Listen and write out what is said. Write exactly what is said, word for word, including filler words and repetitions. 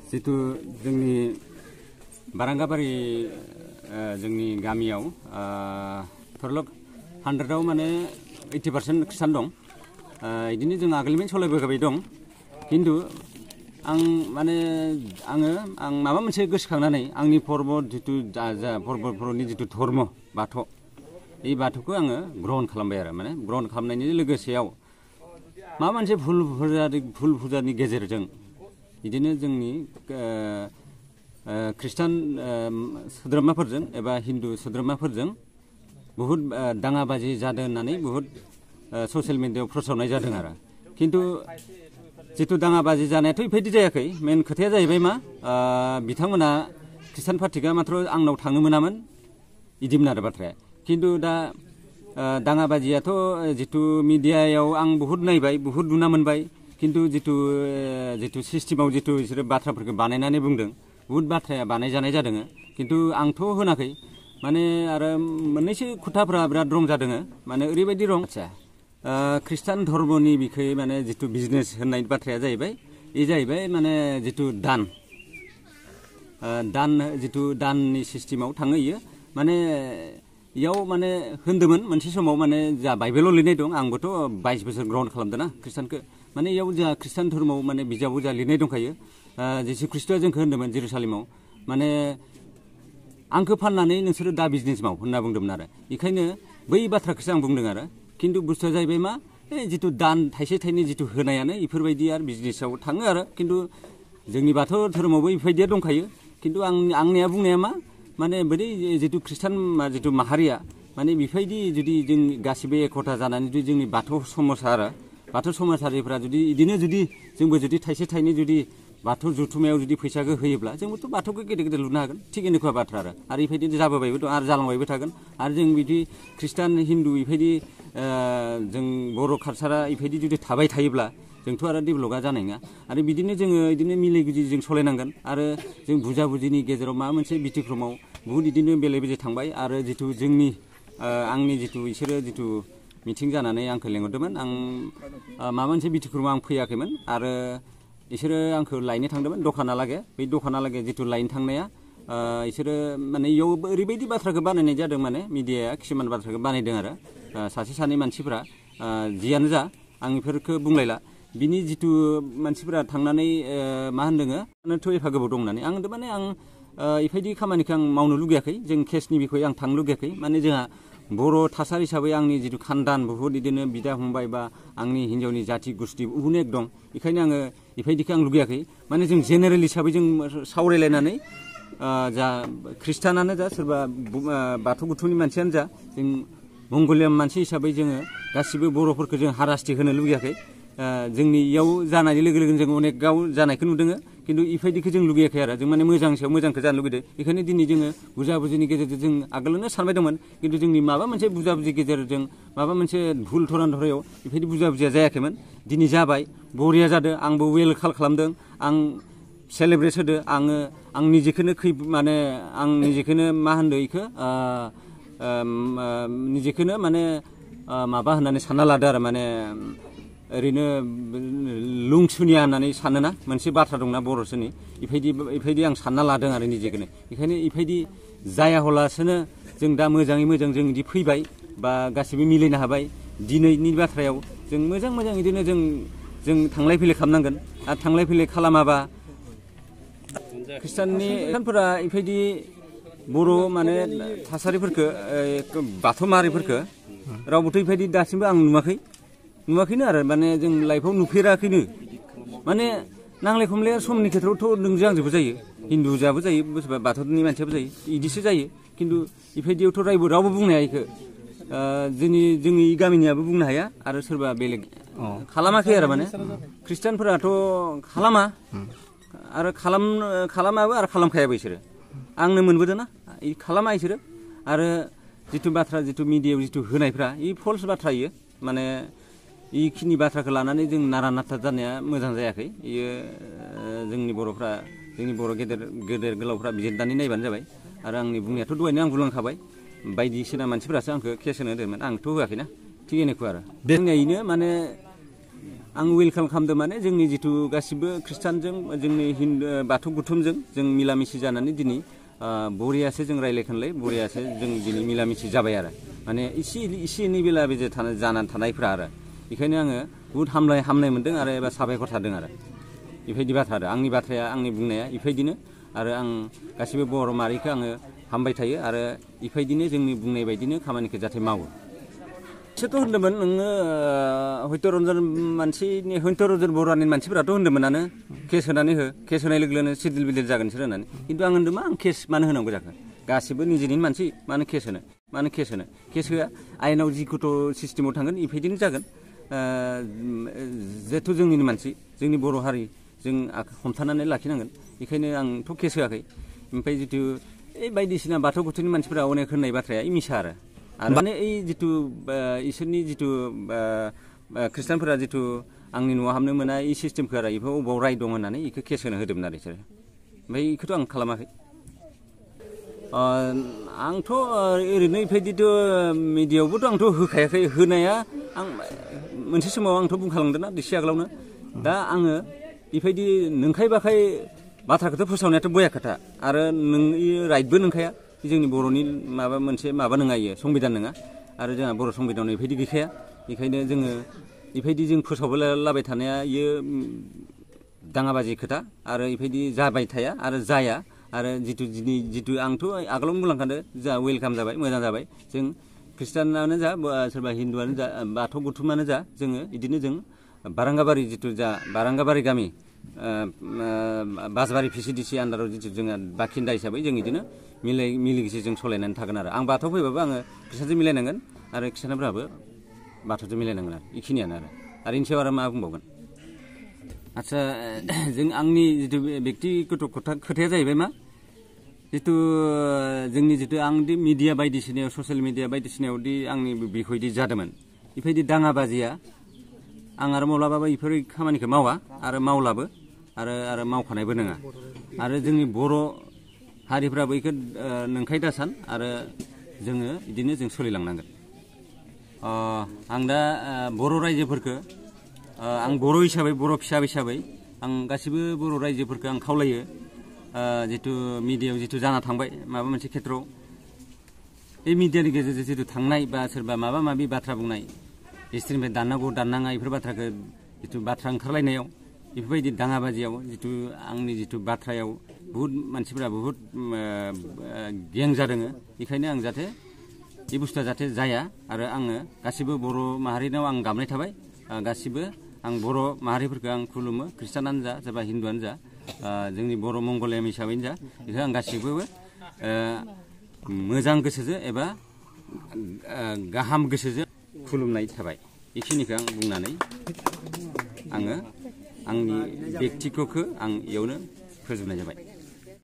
जितु जोंनि बारांगाबारि जोंनि गामियाव थरलक हान्ड्रेडआव माने ओइटि पार्सेन्ट ख्रिस्टान दं। इदिनो जों आगोलनिफ्रायनो सलायबोबाय दं। खिन्थु आं माने आङो आं माबा मोनसे गोसोखांनानै आंनि पर्ब जितु जा पर्बफोरनि जितु धर्म बाथौ এই बाथौखौ आङो ग्रहण खालामबाय आरो माने ग्रहण खालामनायनि लोगोसेयाव माबा मोनसे भुल फुजानि भुल फुजानि गेजेरजों बिदिनो जोंनि ख्रिस्टान सोद्रोमाफोरजों एबा हिन्दु सोद्रोमाफोरजों बहुत दाङाबाजि जादों होननानै बहुत ससियेल मिडियायाव फोसावनाय जादों आरो खिन्थु जितु दाङाबाजि जानायाथ' बेबायदि जायाखै मेन खोथाया जाहैबाय मा बिथांमोना ख्रिस्टान पार्टिआ मात्र आंनाव थांनो मोनामोन इदिमोन आरो बाथ्राया खिन्थु दा दाङाबाजियाथ' जितु मिडियायाव आं बहुत नायबाय बहुत नुना मोनबाय खिन्थु जितु जितु सिस्टेमाव जितु बिसोरो बाथ्राफोरखौ बानायनानै बुंदों बहुत बाथ्राया बानायजानाय जादों खिन्थु आंथ' होनाखै माने आरो मोननैसो खोथाफोरा बिराद रं जादों माने ओरैबायदि रं आदसा ख्रिस्टान धर्मनि बिखय माने जितु बिजनेस होननाय बाथ्राया जाहैबाय बे जाहैबाय माने जितु दान दान जितु दाननि सिस्टेमाव थाङो इयो माने इयाव माने होन्दोंमोन मोनसे समाव माने जा बाइबेलाव लिरनाय दं आंबोथ' बाइस बोसोर ग्रहण खालामदों ना ख्रिस्टानखौ माने इयाव जा ख्रिस्टान धर्मआव माने बिजाबाव जा लिरनाय दंखायो जिसु ख्रिस्ट'आ जोंखौ होन्दोंमोन जेरुसालेमाव माने आंखौ फाननानै नोंसोरो दा बिजनेस माव होनना बुंदोंमोन आरो बेखायनो बै बाथ्राखौसो आं बुंदों आरो खिन्थु बुस्थुआ जाहैबाय मा जितु दान थाइसे थाइनै जितु होनायानो बेफोरबायदि आरो बिजनेसाव थाङो आरो खिन्थु जोंनि बाथौ धर्मआवबो बेफोरबायदिया दंखायो खिन्थु आं आंनिया बुंनाया मा माने बै जितु ख्रिस्टान जितु माहारिया माने बेफोरबायदि जुदि जों गासिबो एकता जानानै जुदि जोंनि बाथौ समाजा आरो बाथौ समाजारिफ्रा जुदि बिदिनो जुदि जोंबो जुदि थाइसे थाइनै जुदि बाथौ जुथुमायाव जुदि फैसाखौ होयोब्ला जोंबोथ' बाथौखौ गेदेर गेदेर लुनो हागोन थिग এনেকুৱা बाथ्रा आरो आरो बेबायदि जाबोबायबो दं आरो जालांबायबो थागोन आरो जों बिदि ख्रिस्टान हिन्दु बेबायदि जों बर' कालसारा बेबायदि जुदि थाबाय थायोब्ला जोंथ' आरो डेभेलपआ जानाय नङा आरो बिदिनो जोङो बिदिनो मिले गुजि जों सालायनांगोन आरो जों बुजा बुजिनि गेजेराव माबा मोनसे बिथिक्रमाव बुहुद बिदिनो बेले बेजे थांबाय आरो जितु जोंनि आंनि जितु बिसोरो जितु मिटिं जानानै आंखौ लेंहरदोंमोन आं माबा मोनसे बिथिक्रमाव आं फैयाखैमोन आरो बिसोरो आंखौ लायनो थांदोंमोन दखानालागै बै दखानालागै जितु लायनो थांनाया बिसोरो माने इयाव ओरैबायदि बाथ्राखौ बानायनाय जादों माने मिडियाया किसुमान बाथ्राखौ बानायदों आरो सासे सानै मानसिफ्रा जियानो जा आं बेफोरखौ बुंलायला बिनि जितु मानसिफ्रा थांनानै मा होनदों एफा गोबाव दं होननानै आं होनदों माने आं बेबायदि खामानिखौ आं मावनो लुगैयाखै जों केसनि बिखय आं थांनो लुगैयाखै माने जोंहा बर' थासारि हिसाबै आंनि जितु खानदान बुहुद बिदिनो बिदा फंबाय बा आंनि हिन्जावनि जाथि गुस्थि अनेक दं बेखायनो आङो बेबायदिखौ आं लुगैयाखै माने जों जेनेरेल हिसाबै जों सावरायलायनानै जा ख्रिस्टानानो जा सोरबा बाथौ गुथुनि मानसियानो जा जों मंगलियान मानसि हिसाबै जोङो गासिबो बर'फोरखौ जों हारासथि होनो लुगैयाखै जोंनि इयाव जानाय लोगो लोगोनो जों अनेक गाव जानायखौ नुदों खिन्थु बेबायदिखौ जों लुगैयाखै आरो जों माने मोजांनि सायाव मोजांखौ जानो लुगैदों बेखायनो दिनै जोङो बुजा बुजिनि गेजेरजों जों आगोलनो सानबाय दंमोन खिन्थु जोंनि माबा मोनसे बुजा बुजि गेजेरजों माबा मोनसे भुल धरन धरायाव बेबायदि बुजा बुजिया जायाखैमोन दिनै जाबाय बरिया जादों आंबो वेलकाम खालामदों आं सेलेब्रेट होदो आङो आं निजेखौनो खै माने आं निजेखौनो मा होनदों बेखौ निजेखौनो माने माबा होननानै सानना लादो आरो माने ओरैनो लुंसुनिया होननानै सानोना मोनसे बाथ्रा दंना बर'सोनि बेबायदि बेबायदि आं सानना लादों आरो निजेखौनो बेखायनो बेबायदि जाया हलासोनो जों दा मोजाङै मोजां जों बिदि फैबाय बा गासिबो मिलायनो हाबाय दिनैनि बाथ्रायाव जों मोजां मोजां बिदिनो जों जों थांलाय फैलाय खालामनांगोन आरो थांलाय फैलाय खालामाबा ख्रिस्टाननि ख्रिस्टानफोरा बेबायदि बर' माने थासारिफोरखौ बाथौ माहारिफोरखौ रावबोथ' बेबायदि दासिमबो आं नुवाखै नुवाखैनो आरो माने जों लाइफआव नुफेराखैनो माने नांलाय खमलाय समनि खेथ्रआवथ' नोंजों आंजोंबो जायो हिन्दुजाबो जायो सोरबा बाथौनि मानसियाबो जायो बिदिसो जायो खिन्थु बेबायदियावथ' रावबो रावबो बुंनो हाया बेखौ जोंनि जोंनि गामिनियाबो बुंनो हाया आरो सोरबा बेलेग खालामाखै आरो माने ख्रिस्टानफोराथ' खालामा आरो खालाम खालामाबो आरो खालामखायाबो बिसोरो आंनो मोनबोदों ना खालामा बिसोरो आरो जितु बाथ्रा जितु मिडियायाव जितु होनायफ्रा इ फल्स बाथ्रा इयो माने बेखिनि बाथ्राखौ लानानै जों नारा नाथा जानाया मोजां जायाखै बेयो जोंनि बर'फ्रा जोंनि बर' गेदेर गेदेर गोलावफ्रा बिजिरनानै नायबानो जाबाय आरो आंनि बुंनायाथ' दहायनो आं बुंलांखाबाय बायदिसिना मानसिफोरासो आंखौ केस होनो होदोंमोन आंथ' होआखैना थिग এনেকুৱা आरो बुंनायनो माने आं वेलकाम खालामदों माने जोंनि जिथु गासिबो ख्रिस्टानजों जोंनि हिन्दु बाथौ गुथुमजों जों मिलामिसि जानानै दिनै बरियासो जों रायलायखानलाय बरियासो जों दिनै मिलामिसि जाबाय आरो माने इसे इसे एनै बेला बेजे जानानै थानायफ्रा आरो बेखायनो आङो बुहुद हामलाय हामनाय मोन्दों आरो एबा साबायखर थादों आरो बेबायदि बाथ्रा आरो आंनि बाथ्राया आंनि बुंनाया इफायदिनो आरो आं गासिबो बर' माहारिखौ आङो हामबाय थायो आरो इफायदिनो जोंनि बुंनाय बायदिनो खामानिखौ जाहाथे मावो बिसोरथ' होन्दोंमोन नोङो हयथ' रन्जन मानसिनि हयथ' रन्जन बर'नि मानसिफोराथ' होन्दोंमोनानो केस होनानै हो केस होनाय लोगो लोगोनो सिडिल बिडिल जागोन बिसोर होननानै खिन्थु आं होन्दों मा आं केस मानो होनांगौ जाखो गासिबो निजेनि मानसि मानो केस होनो मानो केस होनो केस होआ आयेनाव जिखुथ' सिस्टेमाव थांगोन इफायदिनो जागोन जिहेथु जोंनिनो मानसि जोंनि बर' हारि जों हमथानानै लाखिनांगोन बेखायनो आंथ' केस होआखै ओमफ्राय जिथु ओइ बायदिसिना बाथौ गुथुनि मानसिफोरा अनेक होननाय बाथ्राया मिसा आरो आरो माने ओइ जिथु इसोरनि जिथु ख्रिस्टानफोरा जिथु आंनि न'आव हाबनो मोना इ सिस्टेमखौ आरो बेखौ अबाव राय दं होननानै बेखौ केस होनो होदोंमोन आरो बिसोरो ओमफ्राय बेखौथ' आं खालामाखै आंथ' ओरैनो बेबायदिथ' मिडियायावबोथ' आंथ' होखायाखै होनाया आं मोनसे समाव आंथ' बुंखालांदों ना एसे आगोलावनो दा आङो बेबायदि नंखाय बाखाय बाथ्राखौथ' फोसावनायाथ' बया खोथा आरो नों राइटबो नंखाया जोंनि बर'नि माबा मोनसे माबा नङा इयो संबिधान नङा आरो जोंहा बर' संबिधानाव बेबायदि गैखाया बेखायनो जोङो बेबायदि जों फोसावलाबाय थानाया इयो दाङाबाजि खोथा आरो बेबायदि जाबाय थाया आरो जाया आरो जिथु दिनै जिथु आंथ' आगोलावनो बुंलांखादों जोंहा वेलकाम जाबाय मोजां जाबाय जों ख्रिस्टानानो जा सोरबा हिन्दुआनो जा बाथौ गुथुमानो जा जोङो बिदिनो जों बारांगाबारि जिथु जा बारांगाबारि गामि बासबारि भिसिडिसि आन्दाराव जिथु जोंहा बाखिन्दा हिसाबै जों बिदिनो मिलाय मिलिगिसि जों सालायनानै थागोन आरो आं बाथौ फैबाबो आङो ख्रिस्टानजों मिलायनांगोन आरो ख्रिस्टानफ्राबो बाथौजों मिलायनांगोन आरो बेखिनियानो आरो आरो इनि सायाव आरो मा बुंबावगोन आदसा जों आंनि जिथु बेक्तिगत खोथाया जाहैबाय मा जिथु जोंनि जिथु आं दि मिडिया बायदिसिनायाव ससियेल मिडिया बायदिसिनायाव दि आंनि बिखयदि जादोंमोन बेबायदि दाङाबाजिया आं आरो माब्लाबाबो बेफोर खामानिखौ मावा आरो मावलाबो आरो आरो मावखानायबो नङा आरो जोंनि बर' हारिफ्राबो बेखौ नंखाय दासान आरो जोङो बिदिनो जों सोलिलांनांगोन आं दा बर' रायजोफोरखौ आं बर' हिसाबै बर' फिसा हिसाबै आं गासिबो बर' रायजोफोरखौ आं खावलायो जिथु मिडियायाव जिथु जाना थांबाय माबा मोनसे खेथ्रआव बे मिडियानि गेजेरजों जिथु थांनाय बा सोरबा माबा माबि बाथ्रा बुंनाय हिस्ट्रिनिफ्राय दाननांगौ दाननाङा बेफोर बाथ्राखौ जिथु बाथ्रा ओंखारलायनायाव बेफोरबायदि दाङाबाजियाव जिथु आंनि जिथु बाथ्रायाव बुहुद मानसिफोरा बुहुद गें जादों बेखायनो आं जाहाथे बे बुस्थुआ जाहाथे जाया आरो आङो गासिबो बर' माहारिनाव आं गाबनाय थाबाय गासिबो आं बर' माहारिफोरखौ आं खुलुमो ख्रिस्टानानो जा सोरबा हिन्दुआनो जा जोंनि बर' मंगलियाम हिसाबैनो जा बेखौ आं गासिबो मोजां गोसोजों एबा गाहाम गोसोजों खुलुमनाय थाबाय बेखिनिखौ आं बुंनानै आङो आंनि बेक्तिगतखौ आं इयावनो फोजोबनाय जाबाय।